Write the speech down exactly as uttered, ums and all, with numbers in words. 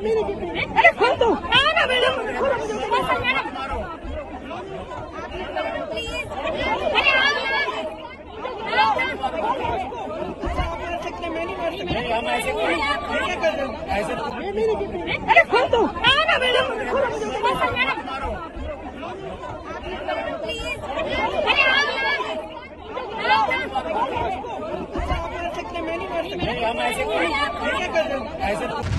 अरे खोल दो ना मैडम, अरे खोल दो ना मैडम, नहीं हम ऐसे